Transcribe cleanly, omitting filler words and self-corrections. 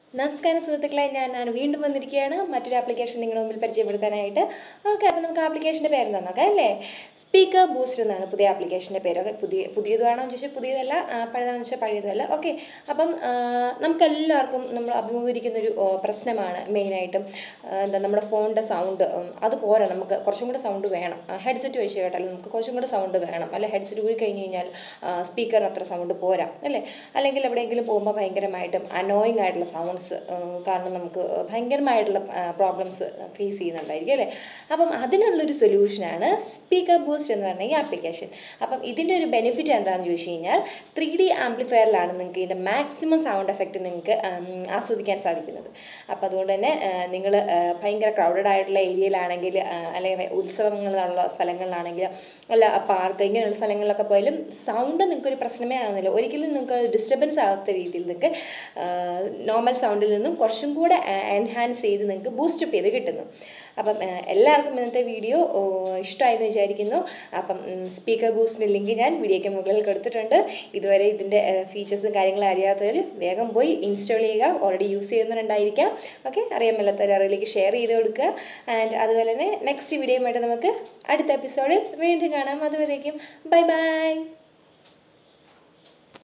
നമസ്കാരം സുഹൃത്തുക്കളെ, ഞാൻ വീണ്ടും വന്നിരിക്കുകയാണ് മറ്റൊരു ആപ്ലിക്കേഷൻ നിങ്ങളുടെ മുമ്പിൽ പരിചയപ്പെടുത്താനായിട്ട്. ഓക്കെ, അപ്പോൾ നമുക്ക് ആപ്ലിക്കേഷൻ്റെ പേര് എന്താ നോക്കാം അല്ലേ. സ്പീക്കർ ബൂസ്റ്റ് എന്നാണ് പുതിയ ആപ്ലിക്കേഷൻ്റെ പേര്. ഓക്കെ, പുതിയതാണോ എന്ന് ചോദിച്ചാൽ പുതിയതല്ല, പഴയതാണെന്ന് വെച്ചാൽ പഴയതല്ല. ഓക്കെ, അപ്പം നമുക്കെല്ലാവർക്കും നമ്മൾ അഭിമുഖീകരിക്കുന്നൊരു പ്രശ്നമാണ് മെയിനായിട്ടും നമ്മുടെ ഫോണിൻ്റെ സൗണ്ട്. അത് പോരാ, നമുക്ക് കുറച്ചും കൂടെ സൗണ്ട് വേണം. ഹെഡ്സെറ്റ് വെച്ച് കേട്ടാൽ നമുക്ക് കുറച്ചും കൂടെ സൗണ്ട് വേണം, അല്ലെ ഹെഡ്സെറ്റ് ഊരി കഴിഞ്ഞ് കഴിഞ്ഞാൽ സ്പീക്കറിന് അത്ര സൗണ്ട് പോരാ അല്ലേ. അല്ലെങ്കിൽ എവിടെയെങ്കിലും പോകുമ്പോൾ ഭയങ്കരമായിട്ടും അനോയിങ് ആയിട്ടുള്ള സൗണ്ട്സ്, കാരണം നമുക്ക് ഭയങ്കരമായിട്ടുള്ള പ്രോബ്ലംസ് ഫേസ് ചെയ്യുന്നുണ്ടായിരിക്കും അല്ലേ. അപ്പം അതിനുള്ളൊരു സൊല്യൂഷനാണ് സ്പീക്കർ ബൂസ്റ്റ് എന്ന് പറഞ്ഞ ഈ ആപ്ലിക്കേഷൻ. അപ്പം ഇതിൻ്റെ ഒരു ബെനിഫിറ്റ് എന്താണെന്ന് ചോദിച്ചു കഴിഞ്ഞാൽ 3D ആംപ്ലിഫയറിലാണ് നിങ്ങൾക്ക് ഇതിൻ്റെ മാക്സിമം സൗണ്ട് എഫക്റ്റ് നിങ്ങൾക്ക് ആസ്വദിക്കാൻ സാധിക്കുന്നത്. അപ്പം അതുകൊണ്ട് തന്നെ നിങ്ങൾ ഭയങ്കര ക്രൗഡഡ് ആയിട്ടുള്ള ഏരിയയിലാണെങ്കിൽ, അല്ലെങ്കിൽ ഉത്സവങ്ങളുള്ള സ്ഥലങ്ങളിലാണെങ്കിൽ, അല്ല പാർക്ക് ഇങ്ങനെയുള്ള സ്ഥലങ്ങളിലൊക്കെ പോയാലും സൗണ്ട് നിങ്ങൾക്കൊരു പ്രശ്നമേ ആകുന്നില്ല. ഒരിക്കലും നിങ്ങൾക്ക് ഡിസ്റ്റർബൻസ് ആകാത്ത രീതിയിൽ നിങ്ങൾക്ക് നോർമൽ സൗണ്ടിൽ നിന്നും കുറച്ചും കൂടെ എൻഹാൻസ് ചെയ്ത് നിങ്ങൾക്ക് ബൂസ്റ്റപ്പ് ചെയ്ത് കിട്ടുന്നു. അപ്പം എല്ലാവർക്കും ഇന്നത്തെ വീഡിയോ ഇഷ്ടമായെന്ന് വിചാരിക്കുന്നു. അപ്പം സ്പീക്കർ ബൂസ്റ്റിൻ്റെ ലിങ്ക് ഞാൻ വീഡിയോയ്ക്ക് മുകളിൽ കൊടുത്തിട്ടുണ്ട്. ഇതുവരെ ഇതിൻ്റെ ഫീച്ചേഴ്സും കാര്യങ്ങളും അറിയാത്തവർ വേഗം പോയി ഇൻസ്റ്റാൾ ചെയ്യുക. Already use ചെയ്യുന്നുണ്ടായിരിക്കാം. ഓക്കെ, അറിയാൻ മേലാത്തവർ അറിയിലേക്ക് ഷെയർ ചെയ്ത് കൊടുക്കുക. ആൻഡ് അതുപോലെ തന്നെ നെക്സ്റ്റ് വീഡിയോയുമായിട്ട് നമുക്ക് അടുത്ത എപ്പിസോഡിൽ വീണ്ടും കാണാം. അതുവരേക്കും ബൈ ബൈ.